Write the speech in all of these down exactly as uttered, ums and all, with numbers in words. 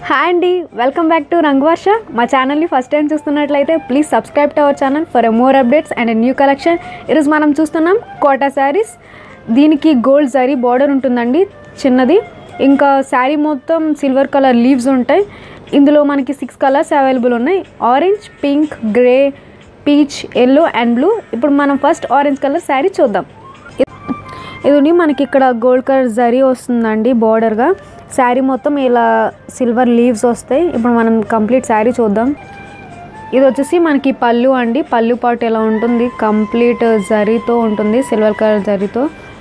Hi అండి, welcome back to Rangavarsha. మా ఛానల్ని ఫస్ట్ టైం చూస్తున్నట్లయితే please subscribe to our channel for more updates and new collection. ఈరోజు మనం చూస్తున్నాం కోటా శారీస్. దీనికి గోల్డ్ జరీ బార్డర్ ఉంటుందండి చిన్నది. ఇంకా శారీ మొత్తం సిల్వర్ కలర్ లీవ్స్ ఉంటాయి. ఇందులో మనకి సిక్స్ కలర్స్ అవైలబుల్ ఉన్నాయి: orange, pink, grey, peach, yellow and blue. ఇప్పుడు మనం ఫస్ట్ ఆరెంజ్ కలర్ శారీ చూద్దాం. ఇది మనకి ఇక్కడ గోల్డ్ కలర్ జరీ వస్తుందండి బార్డర్గా. శారీ మొత్తం ఇలా సిల్వర్ లీవ్స్ వస్తాయి. ఇప్పుడు మనం కంప్లీట్ శారీ చూద్దాం. ఇది వచ్చేసి మనకి పళ్ళు అండి. పళ్ళు పాటు ఎలా ఉంటుంది, కంప్లీట్ జరీతో ఉంటుంది, సిల్వర్ కలర్ జరీతో.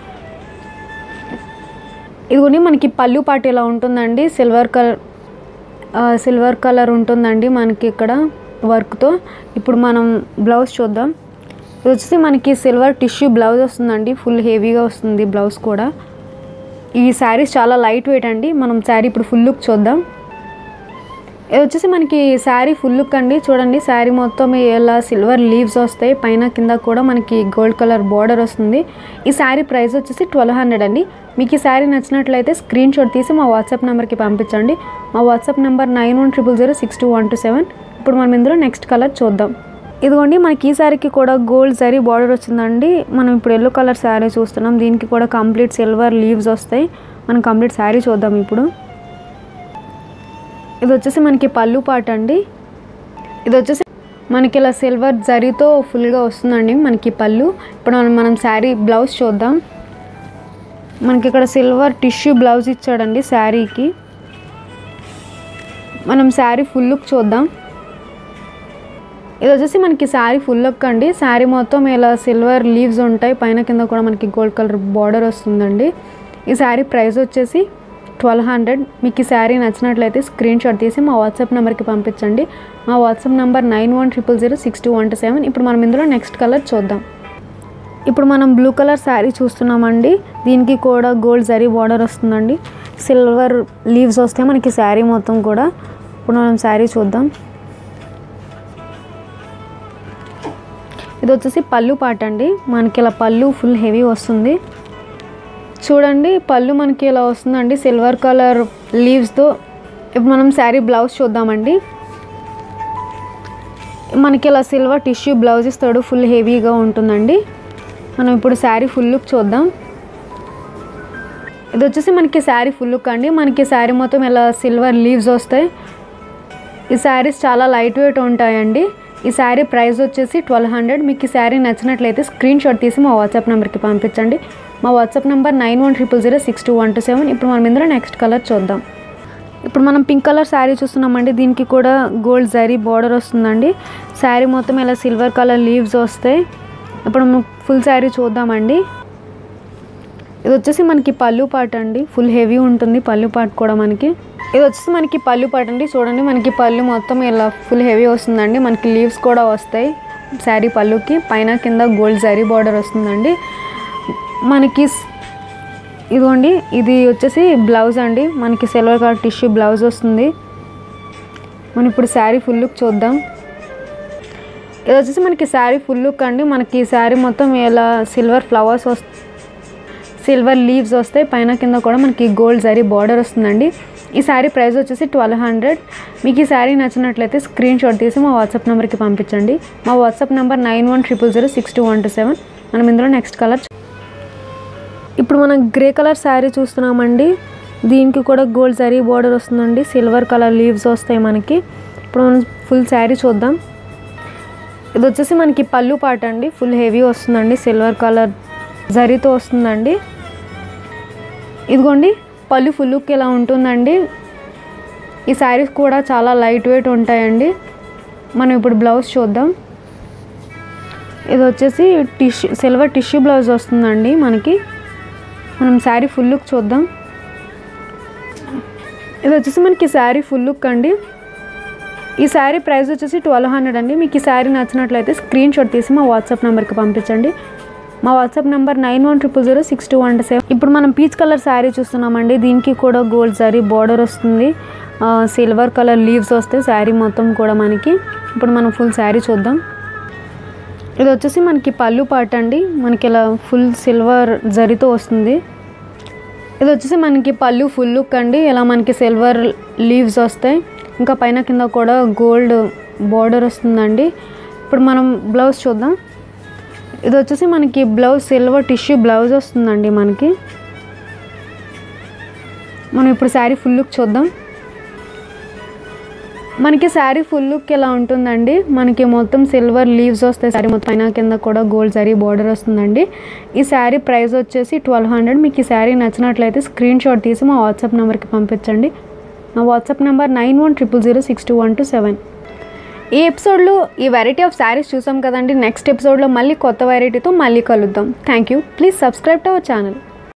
ఇది మనకి పళ్ళు పాటు ఎలా ఉంటుందండి, సిల్వర్ కలర్ సిల్వర్ కలర్ ఉంటుందండి మనకి ఇక్కడ వర్క్తో. ఇప్పుడు మనం బ్లౌజ్ చూద్దాం. ఇది వచ్చేసి మనకి సిల్వర్ టిష్యూ బ్లౌజ్ వస్తుందండి. ఫుల్ హెవీగా వస్తుంది బ్లౌజ్ కూడా. ఈ శారీస్ చాలా లైట్ వెయిట్ అండి. మనం శారీ ఇప్పుడు ఫుల్ లుక్ చూద్దాం. ఇది వచ్చేసి మనకి శారీ ఫుల్ లుక్ అండి. చూడండి, శారీ మొత్తం ఇలా సిల్వర్ లీవ్స్ వస్తాయి. పైన కింద కూడా మనకి గోల్డ్ కలర్ బార్డర్ వస్తుంది. ఈ శారీ ప్రైస్ వచ్చేసి ట్వెల్వ్ హండ్రెడ్ అండి. మీకు ఈ శారీ నచ్చినట్లయితే స్క్రీన్ షాట్ తీసి మా వాట్సాప్ నెంబర్కి పంపించండి. మా WhatsApp number nine one triple zero six two one two seven. ఇప్పుడు మనం ఇందులో నెక్స్ట్ కలర్ చూద్దాం. ఇదిగోండి, మనకి ఈ శారీకి కూడా గోల్డ్ జరీ బార్డర్ వచ్చిందండి. మనం ఇప్పుడు ఎల్లో కలర్ శారీ చూస్తున్నాం. దీనికి కూడా కంప్లీట్ సిల్వర్ లీవ్స్ వస్తాయి. మనం కంప్లీట్ శారీ చూద్దాం ఇప్పుడు. ఇది వచ్చేసి మనకి పళ్ళు పాట అండి. ఇది వచ్చేసి మనకి ఇలా సిల్వర్ జరీతో ఫుల్గా వస్తుందండి మనకి పళ్ళు. ఇప్పుడు మనం మనం శారీ బ్లౌజ్ చూద్దాం. మనకి ఇక్కడ సిల్వర్ టిష్యూ బ్లౌజ్ ఇచ్చాడండి శారీకి. మనం శారీ ఫుల్ లుక్ చూద్దాం. ఇది వచ్చేసి మనకి శారీ ఫుల్ లుక్ అండి. శారీ మొత్తం ఇలా సిల్వర్ లీవ్స్ ఉంటాయి. పైన కింద కూడా మనకి గోల్డ్ కలర్ బార్డర్ వస్తుందండి. ఈ శారీ ప్రైస్ వచ్చేసి ట్వెల్వ్ హండ్రెడ్. మీకు ఈ శారీ నచ్చినట్లయితే స్క్రీన్ షాట్ తీసి మా వాట్సాప్ నెంబర్కి పంపించండి. మా WhatsApp number nine one triple zero six two one two seven. ఇప్పుడు మనం ఇందులో నెక్స్ట్ కలర్ చూద్దాం. ఇప్పుడు మనం బ్లూ కలర్ శారీ చూస్తున్నామండి. దీనికి కూడా గోల్డ్ జరీ బార్డర్ వస్తుందండి. సిల్వర్ లీవ్స్ వస్తాయి మనకి శారీ మొత్తం కూడా. ఇప్పుడు మనం శారీ చూద్దాం. ఇది వచ్చేసి పళ్ళు పాట అండి. మనకి ఇలా పళ్ళు ఫుల్ హెవీ వస్తుంది. చూడండి, పళ్ళు మనకి ఇలా వస్తుందండి సిల్వర్ కలర్ లీవ్స్తో. ఇప్పుడు మనం శారీ బ్లౌజ్ చూద్దామండి. మనకి ఇలా సిల్వర్ టిష్యూ బ్లౌజ్ ఇస్తాడు. ఫుల్ హెవీగా ఉంటుందండి. మనం ఇప్పుడు శారీ ఫుల్ లుక్ చూద్దాం. ఇది వచ్చేసి మనకి శారీ ఫుల్ లుక్ అండి. మనకి శారీ మొత్తం ఇలా సిల్వర్ లీవ్స్ వస్తాయి. ఈ శారీస్ చాలా లైట్ వెయిట్ ఉంటాయండి. ఈ శారీ ప్రైస్ వచ్చేసి ట్వెల్వ్ హండ్రెడ్. మీకు ఈ శారీ నచ్చినట్లయితే స్క్రీన్ షాట్ తీసి మా వాట్సాప్ నెంబర్కి పంపించండి. మా WhatsApp number nine one triple zero six two one two seven. ఇప్పుడు మనం ఇందులో నెక్స్ట్ కలర్ చూద్దాం. ఇప్పుడు మనం పింక్ కలర్ శారీ చూస్తున్నామండి. దీనికి కూడా గోల్డ్ జరీ బార్డర్ వస్తుందండి. శారీ మొత్తం ఇలా సిల్వర్ కలర్ లీవ్స్ వస్తాయి. ఇప్పుడు మనం ఫుల్ శారీ చూద్దామండి. ఇది వచ్చేసి మనకి పళ్ళు పాట అండి. ఫుల్ హెవీ ఉంటుంది పళ్ళు పాట కూడా మనకి. ఇది వచ్చేసి మనకి పళ్ళు పాట అండి. చూడండి, మనకి పళ్ళు మొత్తం ఇలా ఫుల్ హెవీ వస్తుందండి. మనకి లీవ్స్ కూడా వస్తాయి శారీ పళ్ళుకి. పైన కింద గోల్డ్ జరీ బార్డర్ వస్తుందండి మనకి. ఇదిగోండి, ఇది వచ్చేసి బ్లౌజ్ అండి. మనకి సిల్వర్ కలర్ టిష్యూ బ్లౌజ్ వస్తుంది. మనం ఇప్పుడు శారీ ఫుల్ లుక్ చూద్దాం. ఇది వచ్చేసి మనకి శారీ ఫుల్ లుక్ అండి. మనకి శారీ మొత్తం ఇలా సిల్వర్ ఫ్లవర్స్ వస్తాయి, సిల్వర్ లీవ్స్ వస్తాయి. పైన కింద కూడా మనకి గోల్డ్ జరీ బార్డర్ వస్తుందండి. ఈ శారీ ప్రైస్ వచ్చేసి ట్వెల్వ్ హండ్రెడ్. మీకు ఈ శారీ నచ్చినట్లయితే స్క్రీన్ షాట్ తీసి మా వాట్సాప్ నెంబర్కి పంపించండి. మా WhatsApp number nine one triple zero six two one two seven. మనం ఇందులో నెక్స్ట్ కలర్. ఇప్పుడు మనం గ్రే కలర్ శారీ చూస్తున్నామండి. దీనికి కూడా గోల్డ్ జరీ బార్డర్ వస్తుందండి. సిల్వర్ కలర్ లీవ్స్ వస్తాయి మనకి. ఇప్పుడు మనం ఫుల్ శారీ చూద్దాం. ఇది వచ్చేసి మనకి పళ్ళు పాట అండి. ఫుల్ హెవీ వస్తుందండి. సిల్వర్ కలర్ జరీతో వస్తుందండి. ఇదిగోండి, పళ్ళు ఫుల్ లుక్ ఇలా ఉంటుందండి. ఈ శారీస్ కూడా చాలా లైట్ వెయిట్ ఉంటాయండి. మనం ఇప్పుడు బ్లౌజ్ చూద్దాం. ఇది వచ్చేసి టిష్యూ సిల్వర్ టిష్యూ బ్లౌజ్ వస్తుందండి మనకి. మనం శారీ ఫుల్ లుక్ చూద్దాం. ఇది వచ్చేసి మనకి శారీ ఫుల్ లుక్ అండి. ఈ శారీ ప్రైస్ వచ్చేసి ట్వెల్వ్ హండ్రెడ్ అండి. మీకు ఈ శారీ నచ్చినట్లయితే స్క్రీన్ షాట్ తీసి మా వాట్సాప్ నెంబర్కి పంపించండి. మా WhatsApp number nine one triple zero six two one seven. ఇప్పుడు మనం పీచ్ కలర్ శారీ చూస్తున్నామండి. దీనికి కూడా గోల్డ్ జరీ బార్డర్ వస్తుంది. సిల్వర్ కలర్ లీవ్స్ వస్తాయి శారీ మొత్తం కూడా మనకి. ఇప్పుడు మనం ఫుల్ శారీ చూద్దాం. ఇది వచ్చేసి మనకి పళ్ళు పాట అండి. మనకి ఇలా ఫుల్ సిల్వర్ జరీతో వస్తుంది. ఇది వచ్చేసి మనకి పళ్ళు ఫుల్ లుక్ అండి. ఇలా మనకి సిల్వర్ లీవ్స్ వస్తాయి, ఇంకా పైన కింద కూడా గోల్డ్ బార్డర్ వస్తుందండి. ఇప్పుడు మనం బ్లౌజ్ చూద్దాం. ఇది వచ్చేసి మనకి బ్లౌజ్ సిల్వర్ టిష్యూ బ్లౌజ్ వస్తుందండి. మనకి మనం ఇప్పుడు శారీ ఫుల్ లుక్ చూద్దాం. మనకి శారీ ఫుల్ లుక్ ఎలా ఉంటుందండి, మనకి మొత్తం సిల్వర్ లీవ్స్ వస్తాయి. శారీ మొత్తం పైన కింద కూడా గోల్డ్ జరీ బార్డర్ వస్తుందండి. ఈ శారీ ప్రైస్ వచ్చేసి ట్వెల్వ్ హండ్రెడ్. మీకు ఈ శారీ నచ్చినట్లయితే స్క్రీన్ షాట్ తీసి మా వాట్సాప్ నెంబర్కి పంపించండి. నా WhatsApp number nine one triple zero six two one two seven. ఈ ఎపిసోడ్లో ఈ వెరైటీ ఆఫ్ శారీస్ చూసాం కదండి. నెక్స్ట్ ఎపిసోడ్లో మళ్ళీ కొత్త వెరైటీతో మళ్ళీ కలుద్దాం. Thank you. Please subscribe to our channel.